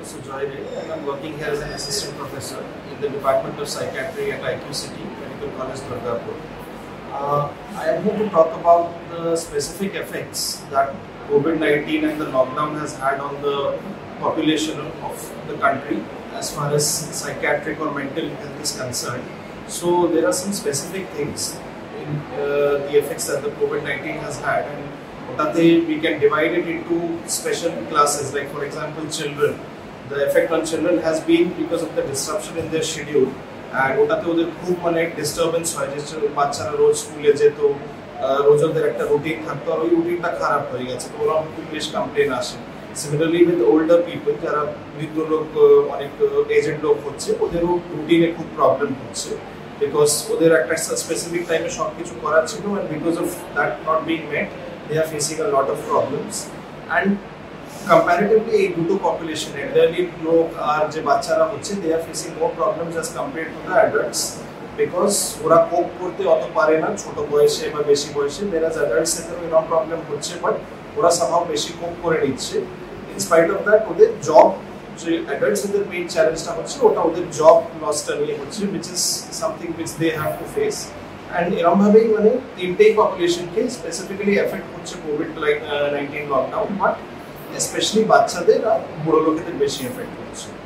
Professor Joy Ray, and I'm working here as an assistant professor in the Department of Psychiatry at IQCT Medical College, Durgapur. I am here to talk about the specific effects that COVID-19 and the lockdown has had on the population of the country as far as psychiatric or mental health is concerned. So there are some specific things in the effects that the COVID-19 has had, and we can divide it into special classes, like for example children. The effect on children has been because of the disruption in their schedule, and ওটাতে ওদের খুব মানে disturbance হয়, যে বাচ্চারা রোজ স্কুলে যেত, রোজ ওদের একটা রুটিন থাকতো, আর ওই রুটিনটা খারাপ হয়ে গেছে, তো ওরা খুব বেশ কমপ্লেন আসে। সিমিলারলি উইথ ওল্ডার পিপল, যারা বৃদ্ধ লোক, অনেক এজেড লোক হচ্ছে, ওদেরও রুটিনে খুব প্রবলেম হচ্ছে, বিকজ ওদের একটা স্পেসিফিক টাইমে সব কিছু করার ছিল, and because of that not being met, they are facing a lot of problems. And comparatively এই দুটো population, elderly লোক আর যে বাচ্চারা হচ্ছে, they are facing more problems as compared to the adults, because ওরা কোপ করতে অত পারে না ছোট বয়সে বা বেশি বয়সে, whereas adults এদেরও এরকম প্রবলেম হচ্ছে, বাট ওরা somehow বেশি কোপ করে নিচ্ছে। In spite of that, ওদের জব, যে adults এদের মেইন চ্যালেঞ্জটা হচ্ছে, ওটা ওদের জব লসটা নিয়ে হচ্ছে, which is something which they have to face. And এরকম ভাবেই মানে তিনটেই পপুলেশনকে স্পেসিফিক্যালি এফেক্ট করছে কোভিড-19 লকডাউন, বাট স্পেশালি বাচ্চাদের আর বুড়ো লোকেদের বেশি এফেক্ট হচ্ছে।